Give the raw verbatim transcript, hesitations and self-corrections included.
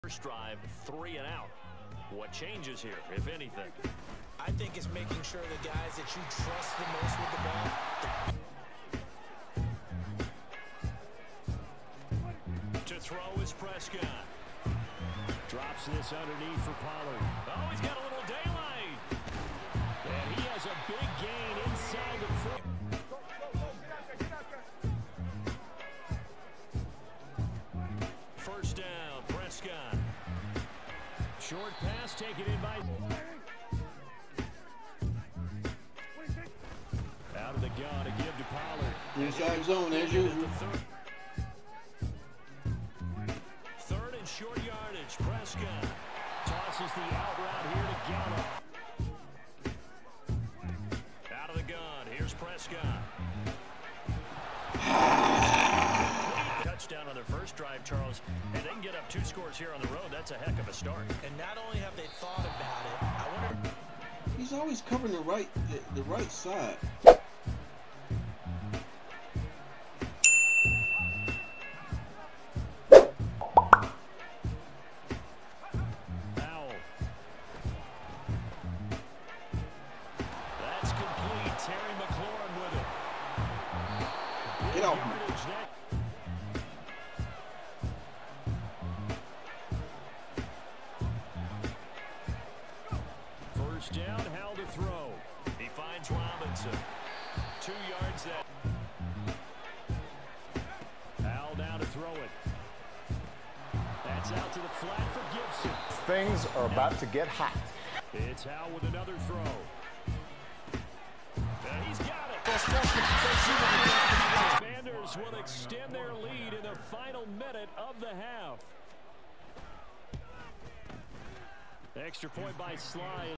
First drive, three and out. What changes here, if anything? I think it's making sure the guys that you trust the most with the ball. To throw is Prescott. Drops this underneath for Pollard. Oh, he's got a little daylight. And he has a big gain inside the foot. First down, Prescott. Short pass taken in by... Out of the gun to give to Pollard. Inside zone as usual. Third and short yardage. Prescott tosses the out route here to Gallup. Out of the gun. Here's Prescott. Touchdown on their first drive, Charles, and they can get up two scores here on the road. That's a heck of a start. And not only have they thought about it, I wonder. He's always covering the right, the, the right side. Foul. That's complete. Terry McLaurin with it. Get off me. First down, Howell to throw. He finds Robinson. Two yards there. Howell down to throw it. That's out to the flat for Gibson. Things are about to get hot. It's Howell with another throw. And he's got it. Commanders will extend their lead in the final minute of the half. Extra point by Sly.